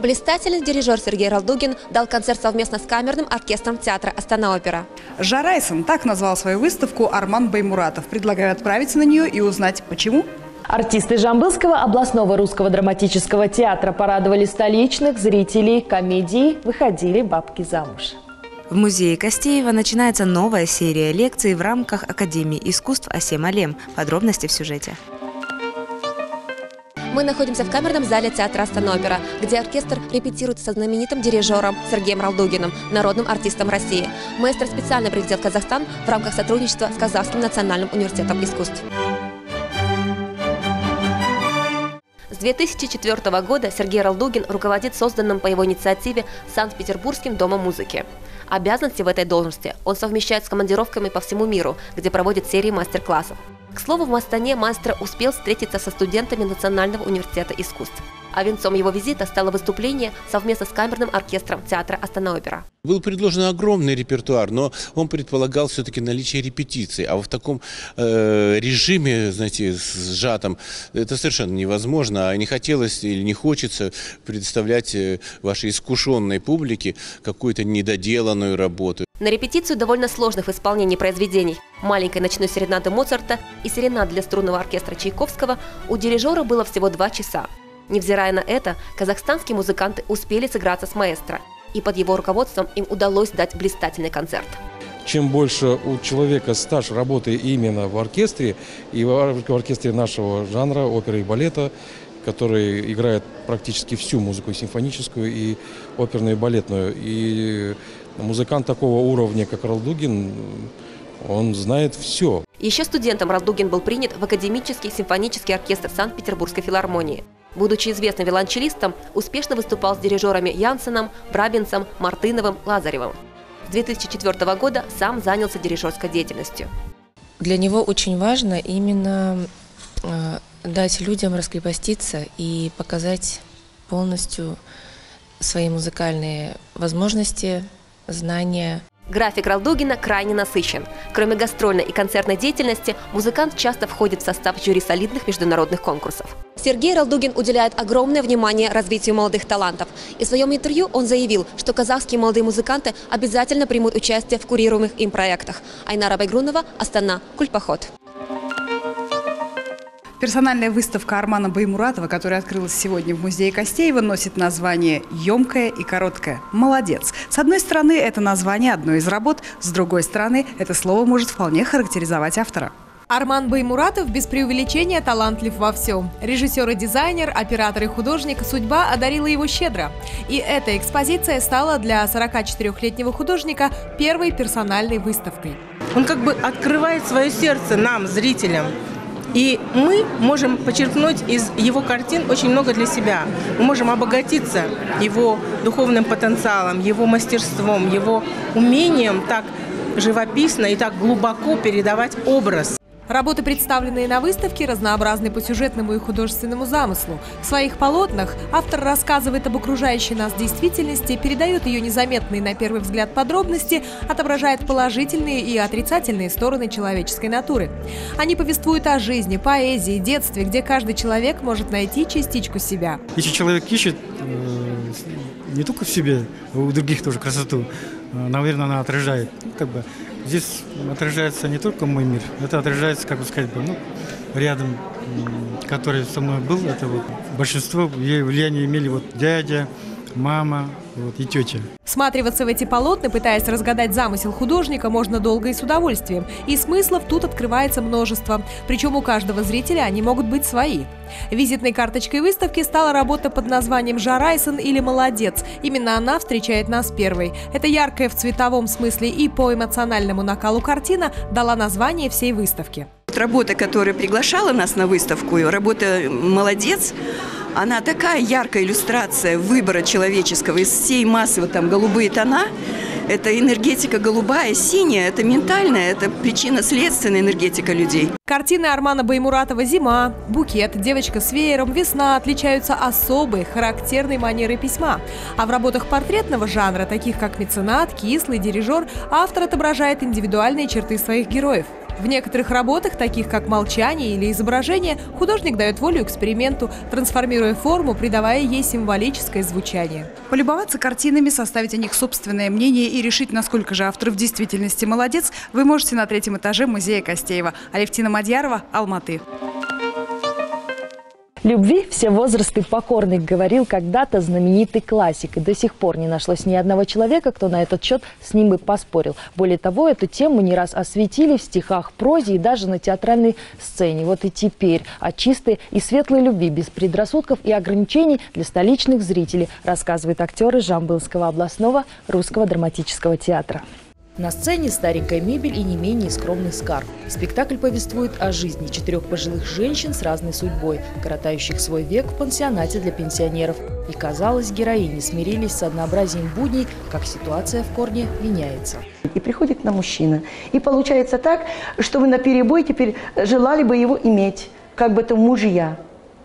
Блистательный дирижер Сергей Ралдугин дал концерт совместно с камерным оркестром театра «Астана-опера». «Жарайсон» – так назвал свою выставку Арман Баймуратов. Предлагаю отправиться на нее и узнать, почему. Артисты Жамбылского областного русского драматического театра порадовали столичных зрителей комедии «Выходили бабки замуж». В музее Костеева начинается новая серия лекций в рамках Академии искусств Асем Алем. Подробности в сюжете. Мы находимся в камерном зале театра «Астана-опера», где оркестр репетирует со знаменитым дирижером Сергеем Ралдугиным, народным артистом России. Маэстро специально прилетел в Казахстан в рамках сотрудничества с Казахским национальным университетом искусств. С 2004 года Сергей Ралдугин руководит созданным по его инициативе Санкт-Петербургским домом музыки. Обязанности в этой должности он совмещает с командировками по всему миру, где проводит серии мастер-классов. К слову, в Астане маэстро успел встретиться со студентами Национального университета искусств. А венцом его визита стало выступление совместно с камерным оркестром театра «Астана-опера». Был предложен огромный репертуар, но он предполагал все-таки наличие репетиций. А в таком режиме, знаете, сжатом, это совершенно невозможно. А не хотелось или не хочется предоставлять вашей искушенной публике какую-то недоделанную работу. На репетицию довольно сложных в исполнении произведений маленькой ночной серенады Моцарта и серенад для струнного оркестра Чайковского у дирижера было всего 2 часа. Невзирая на это, казахстанские музыканты успели сыграться с маэстро, и под его руководством им удалось дать блистательный концерт. Чем больше у человека стаж работы именно в оркестре, и в оркестре нашего жанра, оперы и балета, который играет практически всю музыку, и симфоническую, и оперную, и балетную. И музыкант такого уровня, как Ралдугин, он знает все. Еще студентом Ралдугин был принят в Академический симфонический оркестр Санкт-Петербургской филармонии. Будучи известным виолончелистом, успешно выступал с дирижерами Янсеном, Брабинцем, Мартыновым, Лазаревым. С 2004 года сам занялся дирижерской деятельностью. Для него очень важно именно дать людям раскрепоститься и показать полностью свои музыкальные возможности, знания. График Ралдугина крайне насыщен. Кроме гастрольной и концертной деятельности, музыкант часто входит в состав жюри солидных международных конкурсов. Сергей Ралдугин уделяет огромное внимание развитию молодых талантов. И в своем интервью он заявил, что казахские молодые музыканты обязательно примут участие в курируемых им проектах. Айнара Байгрунова, Астана, Кульпоход. Персональная выставка Армана Баймуратова, которая открылась сегодня в музее Костеева, носит название «Емкое и короткое». Молодец. С одной стороны, это название одной из работ, с другой стороны, это слово может вполне характеризовать автора. Арман Баймуратов без преувеличения талантлив во всем. Режиссер и дизайнер, оператор и художник, судьба одарила его щедро. И эта экспозиция стала для 44-летнего художника первой персональной выставкой. Он как бы открывает свое сердце нам, зрителям. И мы можем почерпнуть из его картин очень много для себя. Мы можем обогатиться его духовным потенциалом, его мастерством, его умением так живописно и так глубоко передавать образ. Работы, представленные на выставке, разнообразны по сюжетному и художественному замыслу. В своих полотнах автор рассказывает об окружающей нас действительности, передает ее незаметные на первый взгляд подробности, отображает положительные и отрицательные стороны человеческой натуры. Они повествуют о жизни, поэзии, детстве, где каждый человек может найти частичку себя. Если человек ищет не только в себе, а у других тоже красоту, наверное, она отражает. Здесь отражается не только мой мир, это отражается, как бы сказать, рядом, который со мной был, это вот большинство влияния имели дядя, мама и тетя. Всматриваться в эти полотна, пытаясь разгадать замысел художника, можно долго и с удовольствием. И смыслов тут открывается множество. Причем у каждого зрителя они могут быть свои. Визитной карточкой выставки стала работа под названием «Жарайсон» или «Молодец». Именно она встречает нас первой. Эта яркая в цветовом смысле и по эмоциональному накалу картина дала название всей выставке. Работа, которая приглашала нас на выставку, работа «Молодец», она такая яркая иллюстрация выбора человеческого из всей массы, голубые тона. Это энергетика голубая, синяя, это ментальная, это причинно-следственная энергетика людей. Картины Армана Баймуратова «Зима», «Букет», «Девочка с веером», «Весна» отличаются особой, характерной манерой письма. А в работах портретного жанра, таких как «Меценат», «Кислый», «Дирижер», автор отображает индивидуальные черты своих героев. В некоторых работах, таких как «Молчание» или «Изображение», художник дает волю эксперименту, трансформируя форму, придавая ей символическое звучание. Полюбоваться картинами, составить о них собственное мнение и решить, насколько же автор в действительности молодец, вы можете на 3-м этаже музея Костеева. Алевтина Мадьярова, Алматы. Любви все возрасты покорны, говорил когда-то знаменитый классик. И до сих пор не нашлось ни одного человека, кто на этот счет с ним бы поспорил. Более того, эту тему не раз осветили в стихах, прозе и даже на театральной сцене. Вот и теперь о чистой и светлой любви без предрассудков и ограничений для столичных зрителей, рассказывают актеры Жамбылского областного русского драматического театра. На сцене старенькая мебель и не менее скромный скарб. Спектакль повествует о жизни 4 пожилых женщин с разной судьбой, коротающих свой век в пансионате для пенсионеров. И, казалось, героини смирились с однообразием будней, как ситуация в корне меняется. И приходит к нам мужчина. И получается так, что вы наперебой теперь желали бы его иметь, как бы это мужья.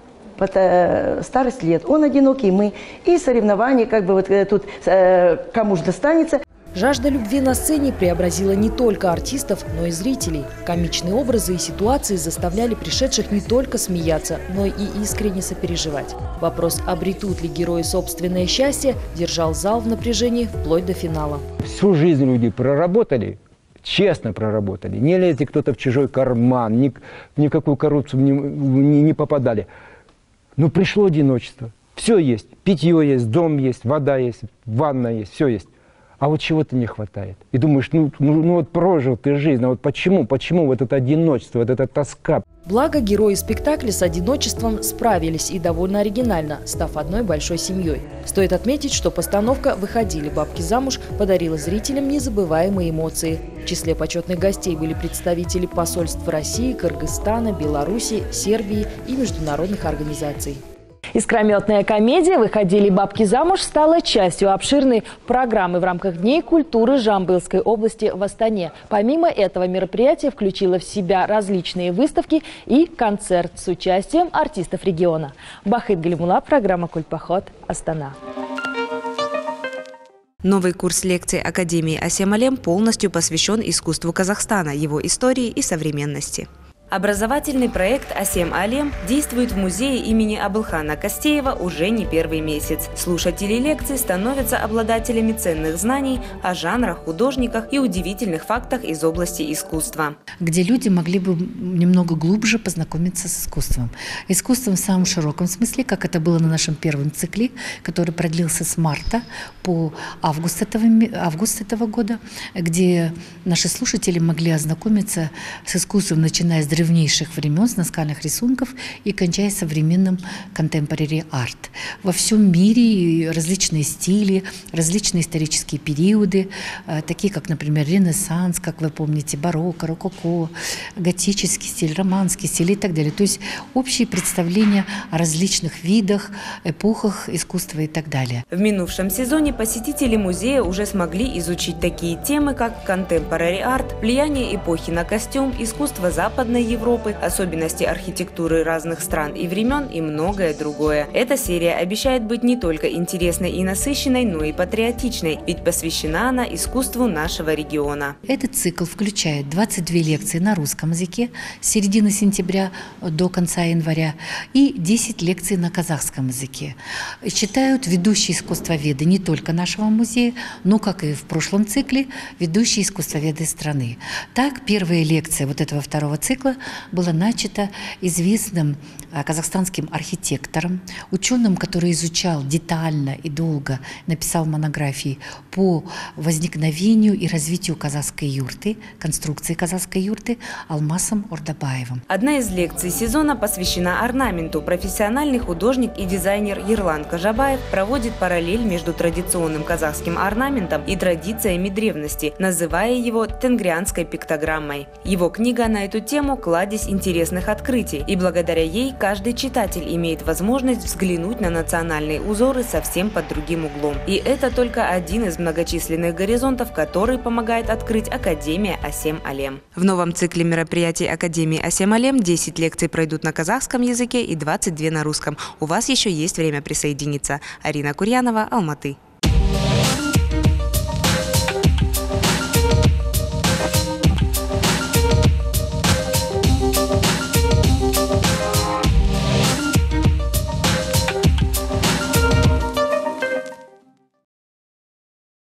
Старость лет, он одинокий, мы. И соревнования, как бы вот тут кому же достанется. Жажда любви на сцене преобразила не только артистов, но и зрителей. Комичные образы и ситуации заставляли пришедших не только смеяться, но и искренне сопереживать. Вопрос, обретут ли герои собственное счастье, держал зал в напряжении вплоть до финала. Всю жизнь люди проработали, честно проработали, не лезли кто-то в чужой карман, ни в какую коррупцию не попадали. Но пришло одиночество. Все есть, питье есть, дом есть, вода есть, ванна есть, все есть. А вот чего-то не хватает. И думаешь, ну вот прожил ты жизнь, а вот почему вот это одиночество, вот эта тоска? Благо, герои спектакля с одиночеством справились и довольно оригинально, став одной большой семьей. Стоит отметить, что постановка «Выходили бабки замуж» подарила зрителям незабываемые эмоции. В числе почетных гостей были представители посольств России, Кыргызстана, Беларуси, Сербии и международных организаций. Искрометная комедия «Выходили бабки замуж» стала частью обширной программы в рамках Дней культуры Жамбылской области в Астане. Помимо этого, мероприятие включило в себя различные выставки и концерт с участием артистов региона. Бахыт Галимула, программа «Кульпоход», Астана. Новый курс лекций Академии Асем Алем полностью посвящен искусству Казахстана, его истории и современности. Образовательный проект «Асем Алем» действует в музее имени Абылхана Костеева уже не первый месяц. Слушатели лекций становятся обладателями ценных знаний о жанрах, художниках и удивительных фактах из области искусства. Где люди могли бы немного глубже познакомиться с искусством. Искусством в самом широком смысле, как это было на нашем первом цикле, который продлился с марта по август этого года, где наши слушатели могли ознакомиться с искусством, начиная с древнейших времен, с наскальных рисунков и кончая современным contemporary art. Во всем мире различные стили, различные исторические периоды, такие как, например, Ренессанс, как вы помните, барокко, рококо, готический стиль, романский стиль и так далее. То есть общие представления о различных видах, эпохах искусства и так далее. В минувшем сезоне посетители музея уже смогли изучить такие темы, как contemporary art, влияние эпохи на костюм, искусство Западной Европы, особенности архитектуры разных стран и времен и многое другое. Эта серия обещает быть не только интересной и насыщенной, но и патриотичной, ведь посвящена она искусству нашего региона. Этот цикл включает 22 лекции на русском языке с середины сентября до конца января и 10 лекций на казахском языке. Читают ведущие искусствоведы не только нашего музея, но, как и в прошлом цикле, ведущие искусствоведы страны. Так, первая лекция вот этого второго цикла была начата известным казахстанским архитектором, ученым, который изучал детально и долго, написал монографии по возникновению и развитию казахской юрты, конструкции казахской юрты, Алмасом Ордабаевым. Одна из лекций сезона посвящена орнаменту. Профессиональный художник и дизайнер Ерлан Кажабаев проводит параллель между традиционным казахским орнаментом и традициями древности, называя его тенгрианской пиктограммой. Его книга на эту тему – кладезь интересных открытий, и благодаря ей каждый читатель имеет возможность взглянуть на национальные узоры совсем под другим углом. И это только один из многочисленных горизонтов, который помогает открыть Академия Асем Алем. В новом цикле мероприятий Академии Асем Алем 10 лекций пройдут на казахском языке и 22 на русском. У вас еще есть время присоединиться. Арина Курьянова, Алматы.